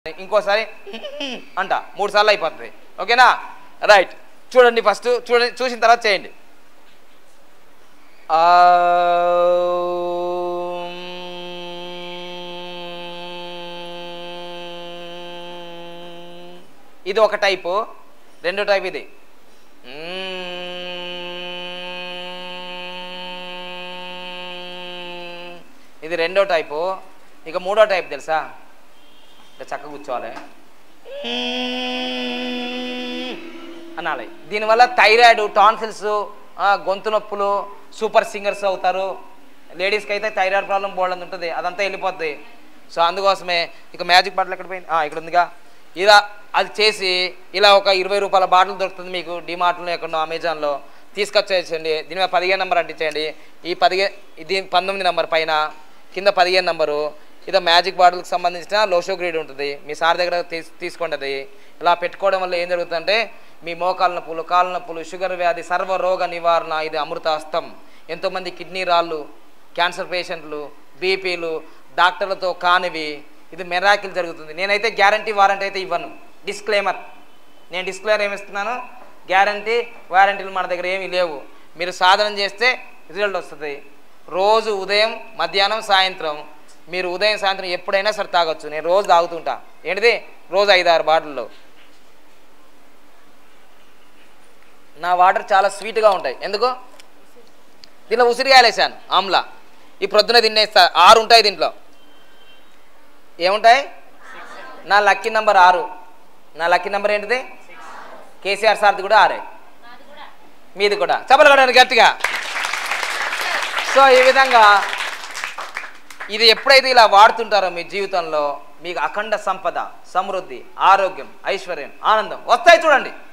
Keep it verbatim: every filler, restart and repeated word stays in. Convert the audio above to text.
ఇంకోసారి అంట మూడు సార్లు అయిపోతుంది. ఓకేనా? రైట్, చూడండి. ఫస్ట్ చూడండి, చూసిన తర్వాత చేయండి. ఇది ఒక టైపు. రెండో టైప్ ఇది. ఇది రెండో టైపు. ఇక మూడో టైప్ తెలుసా? చక్కగా కూర్చోవాలి అనాలి. దీనివల్ల థైరాయిడ్, టాన్సిల్స్, గొంతు నొప్పులు, సూపర్ సింగర్స్ అవుతారు. లేడీస్కి అయితే థైరాయిడ్ ప్రాబ్లం బోల్డ్ ఉంటుంది, అదంతా వెళ్ళిపోద్ది. సో అందుకోసమే ఇక మ్యాజిక్ బాటిల్ ఎక్కడ పోయింది? ఇక్కడ ఉందిగా. ఇలా అది చేసి ఇలా ఒక ఇరవై రూపాయల బాటిల్ దొరుకుతుంది మీకు డిమార్ట్లో, ఎక్కడో అమెజాన్లో. తీసుకొచ్చేసండి. దీని మీద పదిహేను నెంబర్ అంటించేయండి. ఈ పదిహే ఇది పంతొమ్మిది నెంబర్ పైన, కింద పదిహేను నెంబరు. ఇది మ్యాజిక్ బాటిల్కి సంబంధించిన లోషో గ్రేడ్ ఉంటుంది. మీ సార్ దగ్గర తీసు తీసుకోండి. అది ఇలా పెట్టుకోవడం వల్ల ఏం జరుగుతుందంటే మీ మోకాళ్ళ నొప్పులు, కాళ్ళ నొప్పులు, షుగర్ వ్యాధి, సర్వరోగ నివారణ. ఇది అమృతాస్తం. ఎంతోమంది కిడ్నీ రాళ్ళు, క్యాన్సర్ పేషెంట్లు, బీపీలు, డాక్టర్లతో కానివి. ఇది మెరాకిల్ జరుగుతుంది. నేనైతే గ్యారంటీ వారంటీ అయితే ఇవ్వను. డిస్క్లైమర్, నేను డిస్క్లైమర్ ఏమి ఇస్తున్నాను? గ్యారంటీ వారంటీలు మన దగ్గర ఏమీ లేవు. మీరు సాధన చేస్తే రిజల్ట్ వస్తుంది. రోజు ఉదయం, మధ్యాహ్నం, సాయంత్రం. మీరు ఉదయం సాయంత్రం ఎప్పుడైనా సరే తాగొచ్చు. నేను రోజు తాగుతుంటా. ఏంటిది? రోజు ఐదు ఆరు బాటిల్లో. నా వాటర్ చాలా స్వీట్గా ఉంటాయి. ఎందుకు? దీంట్లో ఉసిరికాయలు వేసాను, ఆమ్లా. ఈ ప్రొద్దున తినేస్తా. ఆరు ఉంటాయి దీంట్లో. ఏముంటాయి? నా లక్కీ నెంబర్ ఆరు. నా లక్కీ నెంబర్ ఏంటిది? కేసీఆర్ సార్ది కూడా ఆరే, మీది కూడా. చెప్పలు కొట్టండి గట్టిగా. సో ఈ విధంగా ఇది ఎప్పుడైతే ఇలా వాడుతుంటారో మీ జీవితంలో మీకు అఖండ సంపద, సమృద్ధి, ఆరోగ్యం, ఐశ్వర్యం, ఆనందం వస్తాయి. చూడండి.